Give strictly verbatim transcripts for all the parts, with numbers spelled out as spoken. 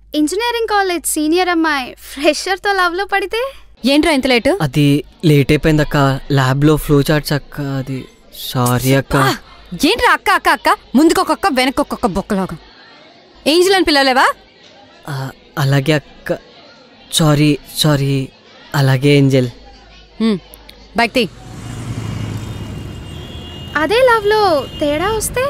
Engineering college senior అమ్మాయి fresher తో love లో పడితే ఏంట్రా ఇంత లేట్? అది లేట్ అయిపోయింది అక్క, ల్యాబ్ లో ఫ్లో చార్ట్స్ అక్క, అది సారీ అక్క. ఏంట్రా అక్క అక్క అక్క ముందుకొక్క వెనక్కొక్క బొక్కలాగా. ఏంజల్ అని పిలవలేవా? అలాగే అక్క, సారీ సారీ. అలాగే ఏంజల్. బైక్ తీ. అదే లవ్ లో తేడా వస్తే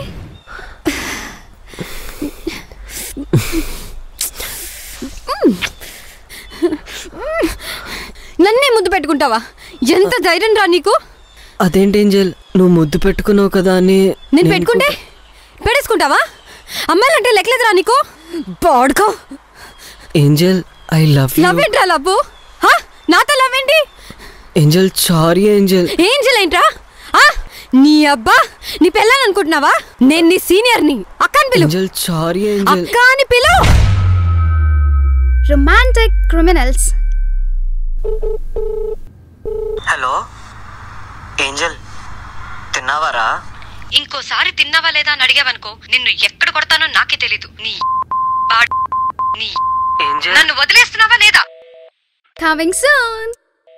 నన్నే ముద్దు పెట్టుకుంటావా? ఎంత ధైర్యం రా నీకు? అదేంటి ఏంజల్, నువ్వు ముద్దు పెట్టుకున్నావు కదా అని. నేను పెట్టుకుంటే పెట్టేసుకుంటావా? అమ్మాయిలంటే లెక్కలేదురా నీకు? బాడుకో. Angel I love you. Love ఏంట్రా లవ్? నాతో లవ్ ఏంటి? Angel sorry angel. ఏంజల్ ఏంట్రా? నీ అబ్బా నీ పెళ్ళని అనుకుంటున్నావా? నేను నీ సీనియర్ని. అక్క అని పిలు. Angel sorry angel. అక్క అని పిలు. Romantic criminals. హలో ఏంజల్, తిన్నావారా? ఇంకోసారి తిన్నావా లేదా అని అడిగావనుకో నిన్ను ఎక్కడ కొడతానో నాకే తెలీదు. నీ నీ నన్ను వదిలేస్తున్నావా లేదా? Coming soon.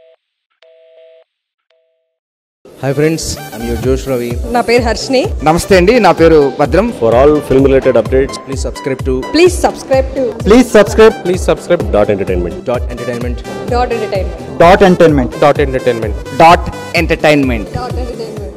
Hi friends, I'm your Josh Ravi. నా పేరు హర్షిని. నమస్తే అండి, నా పేరు భద్రం. For all film related updates please subscribe to please subscribe to please subscribe please subscribe dot entertainment dot entertainment dot entertainment dot entertainment dot entertainment dot entertainment dot entertainment